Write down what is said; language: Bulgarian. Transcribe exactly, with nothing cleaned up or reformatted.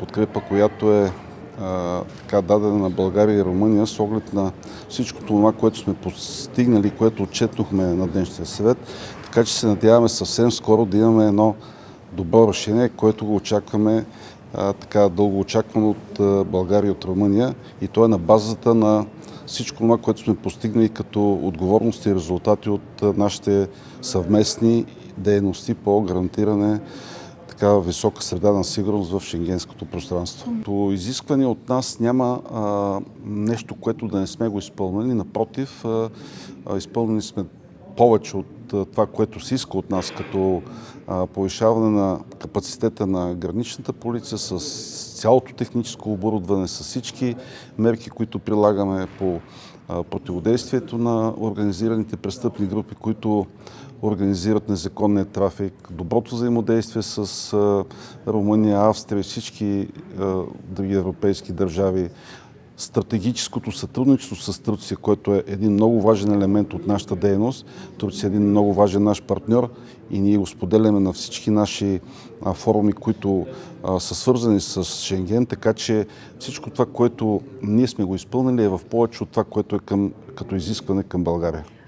подкрепа, която е а, така дадена на България и Румъния с оглед на всичко това, което сме постигнали, което отчетохме на днешния съвет. Така че се надяваме съвсем скоро да имаме едно добро решение, което го очакваме а, така дълго очаквано от а, България и от Румъния. И то е на базата на всичко това, което сме постигнали като отговорности и резултати от а, нашите съвместни дейности по гарантиране така висока среда на сигурност в шенгенското пространство. То изискване от нас няма а, нещо, което да не сме го изпълнили. Напротив, а, а, изпълнили сме повече от а, това, което се иска от нас, като а, повишаване на капацитета на граничната полиция с цялото техническо оборудване, с всички мерки, които прилагаме по а, противодействието на организираните престъпни групи, които организират незаконния трафик, доброто взаимодействие с а, Румъния, Австрия и всички а, други европейски държави, стратегическото сътрудничество с Турция, което е един много важен елемент от нашата дейност. Турция е един много важен наш партньор и ние го споделяме на всички наши а, форуми, които а, са свързани с Шенген, така че всичко това, което ние сме го изпълнили, е в повече от това, което е към, като изискване към България.